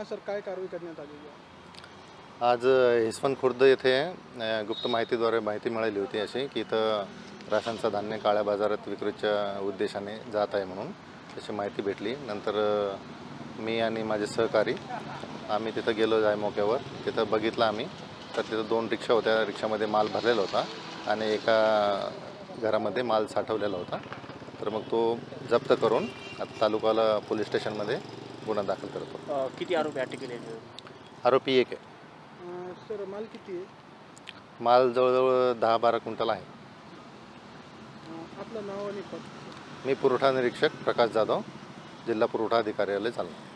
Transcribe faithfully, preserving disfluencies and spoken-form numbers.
Sir काय कारवाई करण्यात आलेली आहे? आज हिसवण खुर्द येथे अ, गुप्त माहितीद्वारे माहिती मिळाली होती अशी की इथं राशनचं धान्य काळ्या बाजारात विक्रीच्या उद्देशाने जात आहे म्हणून तशी माहिती भेटली. नंतर अ, मी आणि माझे सहकारी आम्ही तिथं गेलो जाय मोक्यावर. तिथं बघितलं आम्ही तर तिथं दोन रिक्षा होत्या. रिक्षामध्ये माल भरलेला होता आणि एका घरामध्ये माल साठवलेला होता. तर मग तो जप्त करून आता तालुकाला पोलीस स्टेशनमध्ये गुन्हा दाखल करतो. अ, किती आरोपी अटक केले? आरोपी एक आहे. अं, सर माल किती आहे? माल जवळजवळ दहा बारा क्विंटल आहे. अं, आपलं नाव आणि पद. मी पुरवठा निरीक्षक प्रकाश जाधव, जिल्हा पुरवठा अधिकार्यालय जालना.